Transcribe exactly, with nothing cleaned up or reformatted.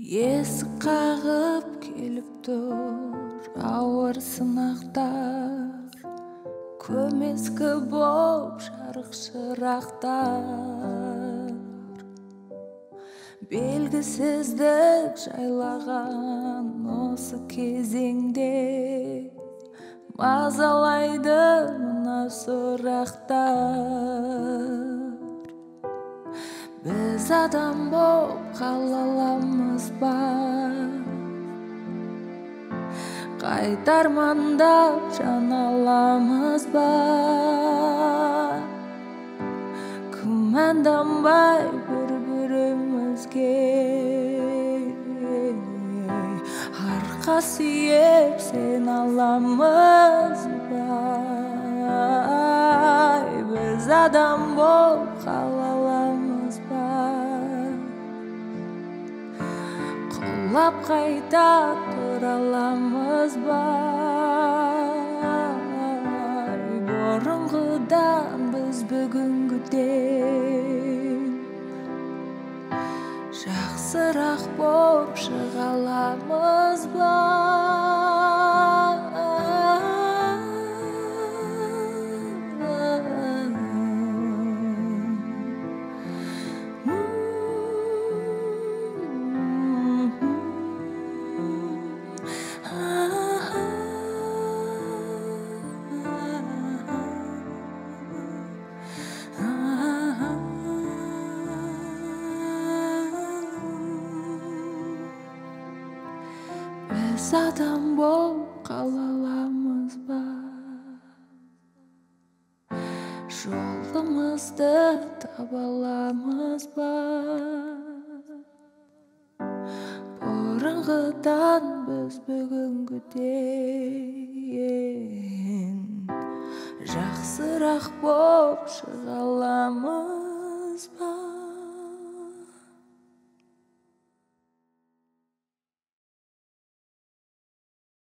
Есік қағып келіп тұр ауыр сынақтар, көмескі боп жарық шырақтар. Белгісіздік жайлаған осы кезеңде мазалайды мына сұрақтар. Біз адам боп қала аламыз ба? Қайтармандап жан аламыз ба? Күмәнданбай бір-бірімізге арқа сүйеп сен аламыз ба? Біз адам боп қала аламыз ба? Құлап қайта тұра аламыз ба? Бұрынғыдан біз бүгінгіден жақсырақ боп шыға аламыз ба? Біз адам боп қала аламыз ба? Жолымызды таба аламыз ба? Бұрынғыдан біз бүгінгіден жақсырақ боп шыға аламыз